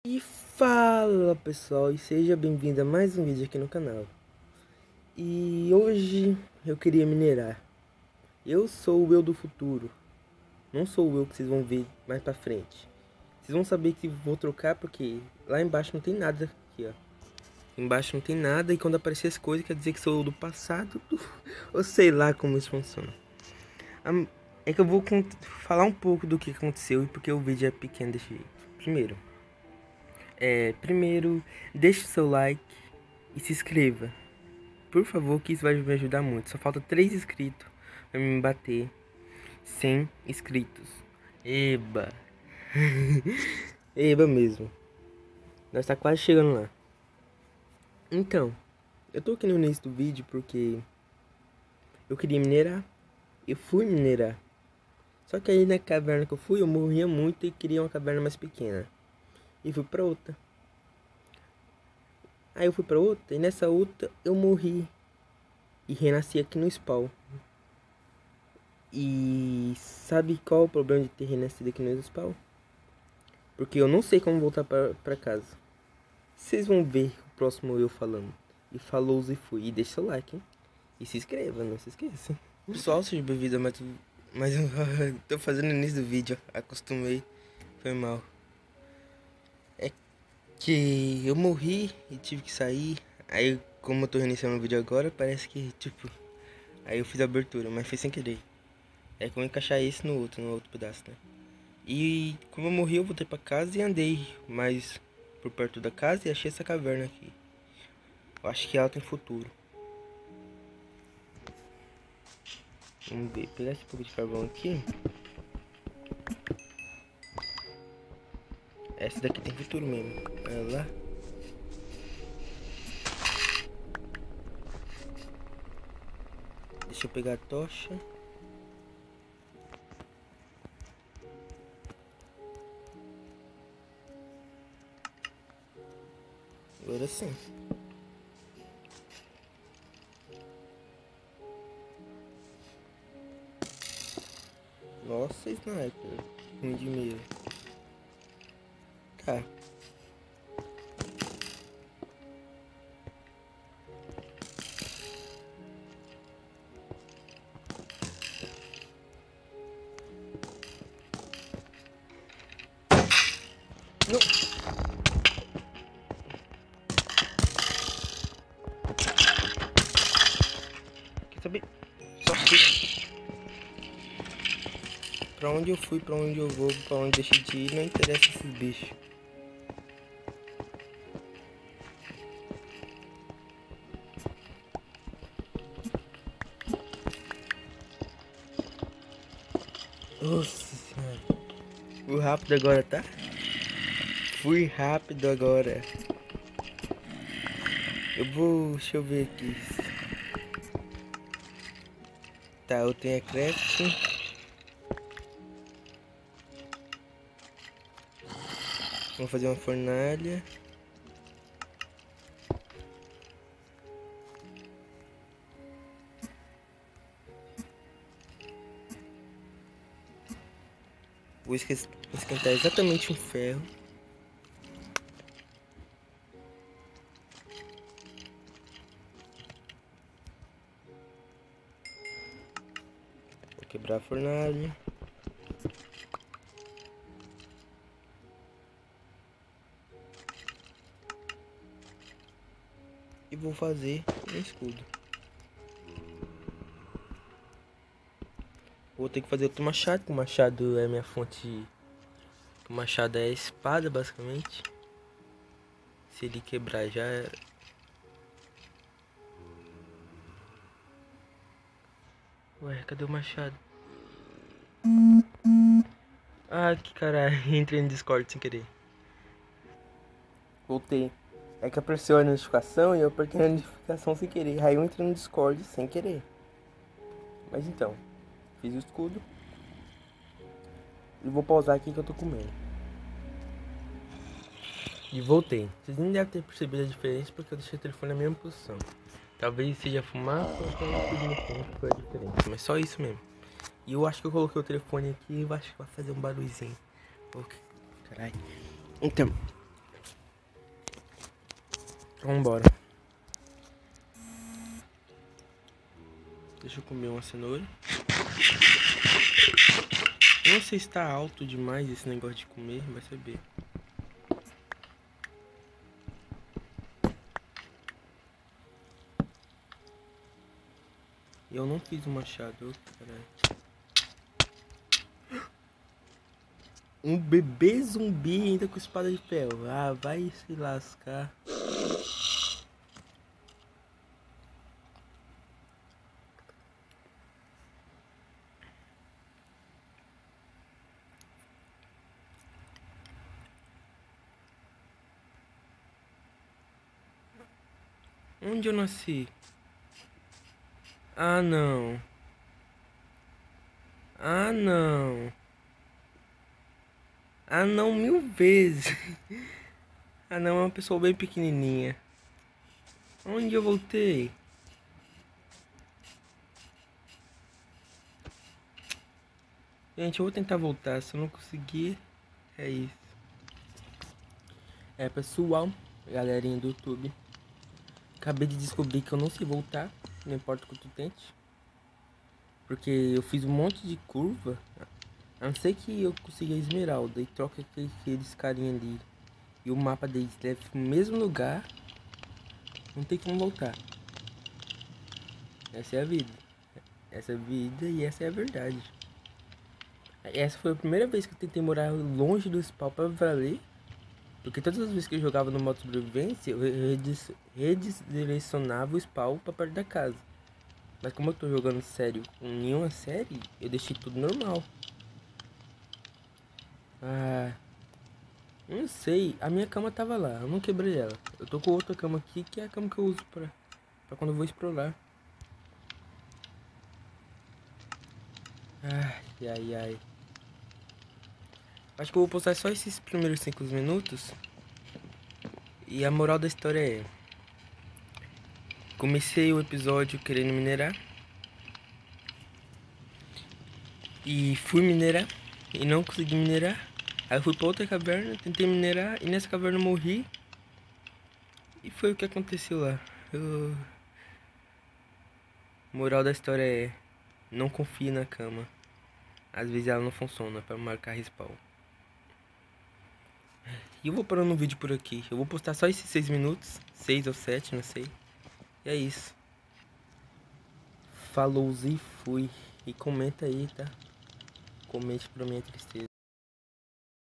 E fala pessoal, e seja bem-vindo a mais um vídeo aqui no canal. E hoje eu queria minerar. Eu sou o eu do futuro, não sou o eu que vocês vão ver mais pra frente. Vocês vão saber que vou trocar porque lá embaixo não tem nada aqui, ó. Embaixo não tem nada e quando aparecer as coisas quer dizer que sou eu do passado, ou sei lá como isso funciona. É que eu vou falar um pouco do que aconteceu e porque o vídeo é pequeno desse jeito. Primeiro, deixe seu like e se inscreva. Por favor, que isso vai me ajudar muito. Só falta 3 inscritos pra me bater 100 inscritos. Eba! Eba mesmo. Nós tá quase chegando lá. Então, eu tô aqui no início do vídeo porque eu queria minerar. Eu fui minerar. Só que aí na caverna que eu fui, eu morria muito e queria uma caverna mais pequena. E fui pra outra. Aí eu fui pra outra e nessa outra eu morri. E renasci aqui no spawn. E sabe qual é o problema de ter renascido aqui no spawn? Porque eu não sei como voltar pra casa. Vocês vão ver o próximo eu falando. E falou e fui. E deixa seu like, hein? E se inscreva, não se esqueça. Pessoal, seja bem-vindo a mas eu tô fazendo no início do vídeo. Acostumei. Foi mal. É que eu morri e tive que sair. Aí, como eu tô reiniciando o vídeo agora, parece que, tipo... Aí eu fiz a abertura, mas foi sem querer. É que eu vou encaixar esse no outro pedaço, né? E como eu morri, eu voltei pra casa e andei mais por perto da casa e achei essa caverna aqui. Eu acho que ela tem futuro. Vamos ver, pegar esse pouco de carvão aqui. Essa daqui tem futuro mesmo. Olha lá. Deixa eu pegar a tocha. Agora sim. Nossa, sniper. Ruim de mira. Tá. Não. Quer saber? Só fui. Pra onde eu fui, pra onde eu vou, pra onde deixei de ir, não interessa esses bichos. Nossa senhora. Fui rápido agora, tá? Fui rápido agora. Deixa eu ver aqui. Tá, eu tenho a craft. Vou fazer uma fornalha. Vou esquentar exatamente um ferro. Vou quebrar a fornalha. E vou fazer um escudo. Vou ter que fazer outro machado, porque o machado é minha fonte. O machado é a espada, basicamente. Se ele quebrar já era. Ué, cadê o machado? Ah, que caralho, entrei no Discord sem querer. Voltei. É que apareceu a notificação e eu apertei a notificação sem querer. Aí eu entrei no Discord sem querer. Mas então, fiz o escudo. E vou pausar aqui que eu tô comendo. E voltei. Vocês nem devem ter percebido a diferença porque eu deixei o telefone na mesma posição. Talvez seja fumar ou tudo no tempo foi a diferença. Mas só isso mesmo. E eu acho que eu coloquei o telefone aqui e eu acho que vai fazer um barulhinho. Caralho. Então, Vambora. Deixa eu comer uma cenoura. Eu não sei se tá alto demais esse negócio de comer, vai saber. Eu não fiz o machado, caralho. Um bebê zumbi ainda com espada de ferro. Ah, vai se lascar. Onde eu nasci? Ah, não. Ah, não. Ah, não, 1000 vezes. Ah, não, é uma pessoa bem pequenininha. Onde eu voltei? Gente, eu vou tentar voltar. Se eu não conseguir, é isso. É, pessoal, galerinha do YouTube. Acabei de descobrir que eu não sei voltar. Não importa o que tu tente. Porque eu fiz um monte de curva. A não ser que eu consiga a esmeralda e troca aqueles carinha ali. E o mapa deles leva pro mesmo lugar. Não tem como voltar. Essa é a vida. Essa é a vida e essa é a verdade. Essa foi a primeira vez que eu tentei morar longe do spawn pra valer. Porque todas as vezes que eu jogava no modo sobrevivência, eu redirecionava o spawn pra perto da casa. Mas como eu tô jogando sério com nenhuma série, eu deixei tudo normal. Ah, não sei, a minha cama tava lá, eu não quebrei ela. Eu tô com outra cama aqui, que é a cama que eu uso pra quando eu vou explorar. Ai, ai, ai. Acho que eu vou postar só esses primeiros 5 minutos. E a moral da história é: comecei o episódio querendo minerar. E fui minerar. E não consegui minerar. Aí eu fui pra outra caverna, tentei minerar. E nessa caverna eu morri. E foi o que aconteceu lá. Moral da história é: não confie na cama. Às vezes ela não funciona pra marcar respawn. E eu vou parando o vídeo por aqui. Eu vou postar só esses 6 minutos. 6 ou 7, não sei. E é isso. Falou e fui. E comenta aí, tá? Comente pra minha tristeza.